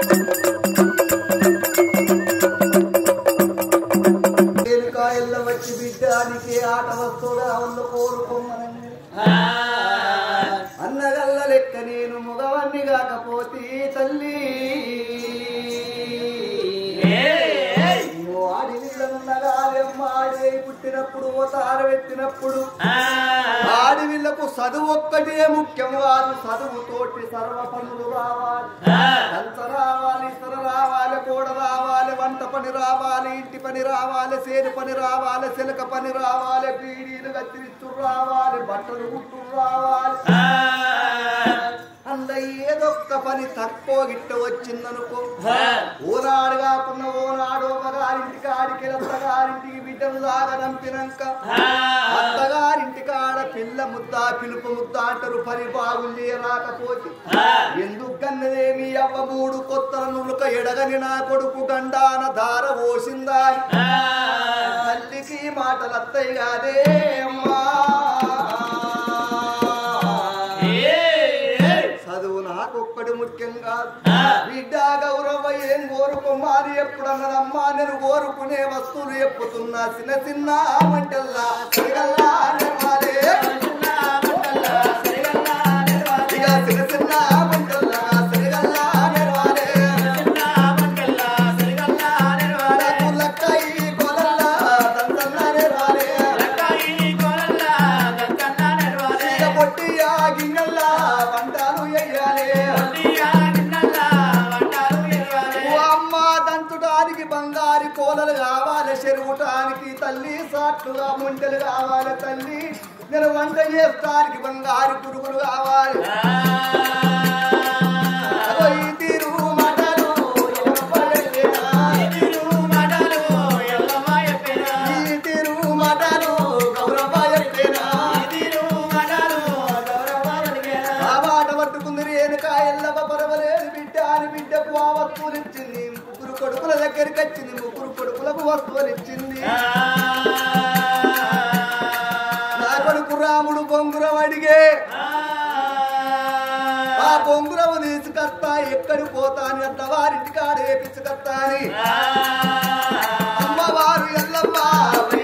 వచ్చి బిడ్డానికి ఆట వస్తువుగా ఉన్న కోరుకోమని అన్నగల్ల లెక్క నేను మగవాణ్ణి కాకపోతే తల్లి ఆడి పుట్టినప్పుడు ఓతారవెత్తినప్పుడు ఆడవిళ్లకు చదువు ఒక్కటే ముఖ్యం కాదు. చదువుతోటి సర్వ పనులు రావాలి. కంచ రావాలి, ఇతర రావాలి, కూడ రావాలి, వంట పని రావాలి, ఇంటి పని రావాలి, సేను పని రావాలి, చిలక పని రావాలి, పీడీలు కత్తిరిస్తూ రావాలి, బట్టలు కుట్టు రావాలి. అంద ఏదొక్క పని తక్కువ గిట్ట వచ్చిందనుకో ఓనాడు కాకుండా ఓనాడు ఒకగారింటికి ఆడికి అత్తగారింటికి బిడ్డను సాగనంపినాక అత్తగారింటికి ఆడ పిల్ల ముద్ద పిలుపు ముద్ద అంటారు. పని బాగులు చేయరాకపోతే ఎందుకు కన్నదేమి అవ్వ మూడు కొత్త నులుక ఎడగని నా కొడుకు గండాన ధార పోసిందా తల్లికి మాటలు అత్తయ్య కాదే అమ్మా. చదువు నాకొక్కడు ముఖ్యం కాదు. బిడ్డ గౌరవ ఏం కోరుకోమారి ఎప్పుడన్నదమ్మా నేను కోరుకునే వస్తువులు చెప్పుతున్నా. చిన్న చిన్న మంటల్లా చిన్న చిన్న మంటల్లా సరిగల్లా నెరవాలే లక్కాయి కొలల్లా దండల్లా నెరవాలే పొట్టియా గిన్నెల్లా వంటలు ఎయ్యాలి. అమ్మ దంచుటానికి బంగారు కోలలు కావాలి. చెరువుటానికి తల్లి సాట్లుగా ముంటలు కావాలి. తల్లి నేను వంట చేస్తానికి బంగారు పురుగులు కావాలి. ముగ్గురు కొడుకుల దగ్గరికి వచ్చింది. ముగ్గురు కొడుకులకు వస్తువులు ఇచ్చింది. నా కొడుకు రాముడు బొంగురం అడిగే ఆ బొంగురము తీసుకొస్తా ఎక్కడి పోతాని అత్తవారింటికి ఆడేపించుకొస్తా అని అమ్మవారు ఎల్లమ్మ